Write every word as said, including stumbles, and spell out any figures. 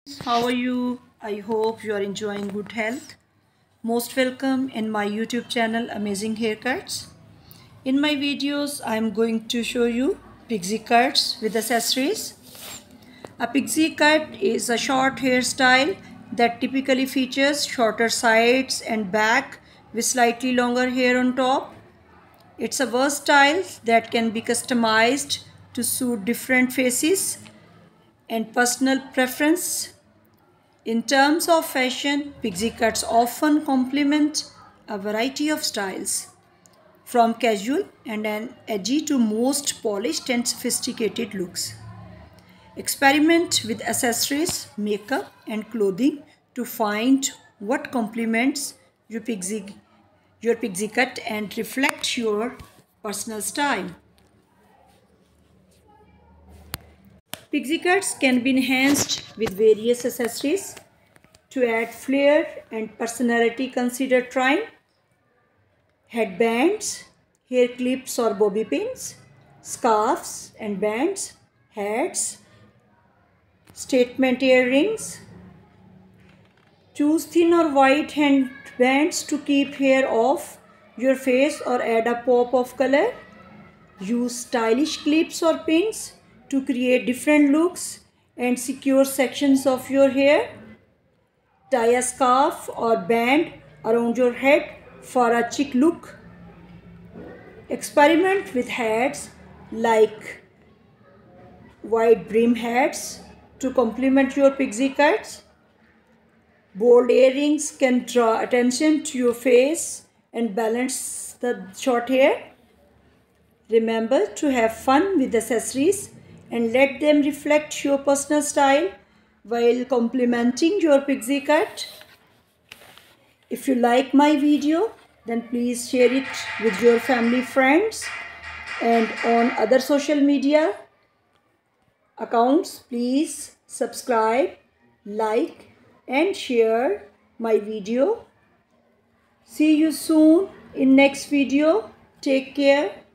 How are you? I hope you are enjoying good health. Most welcome in my YouTube channel Amazing Haircuts. In my videos, I am going to show you pixie cuts with accessories. A pixie cut is a short hairstyle that typically features shorter sides and back with slightly longer hair on top. It's a versatile that can be customized to suit different faces and personal preference. In terms of fashion, pixie cuts often complement a variety of styles, from casual and an edgy to most polished and sophisticated looks. Experiment with accessories, makeup, and clothing to find what complements your pixie, your pixie cut and reflect your personal style. Pixie cuts can be enhanced with various accessories. To add flair and personality, consider trying headbands, hair clips or bobby pins, scarves and bands, hats, statement earrings. Choose thin or wide headbands to keep hair off your face or add a pop of color. Use stylish clips or pins to create different looks and secure sections of your hair. Tie a scarf or band around your head for a chic look. Experiment with hats like wide brim hats to complement your pixie cuts. Bold earrings can draw attention to your face and balance the short hair. Remember to have fun with accessories and let them reflect your personal style while complementing your pixie cut. If you like my video, then please share it with your family, friends, and on other social media accounts. Please subscribe, like, and share my video. See you soon in next video. Take care.